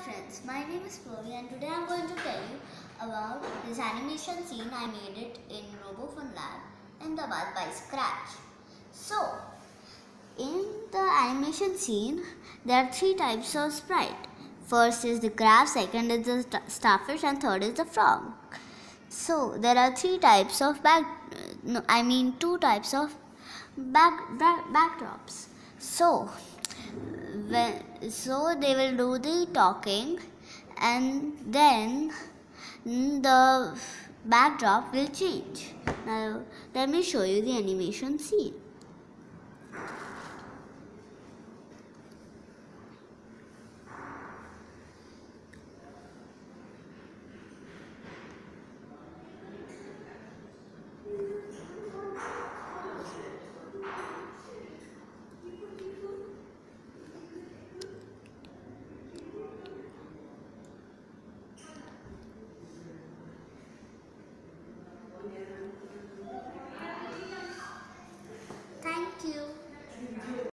friends, my name is Chloe and today I am going to tell you about this animation scene. I made it in RoboFunLab Ahmedabad by scratch. So, in the animation scene, there are three types of sprite. First is the crab, second is the starfish and third is the frog. So, there are two types of backdrops. So they will do the talking and then the backdrop will change. Now let me show you the animation scene.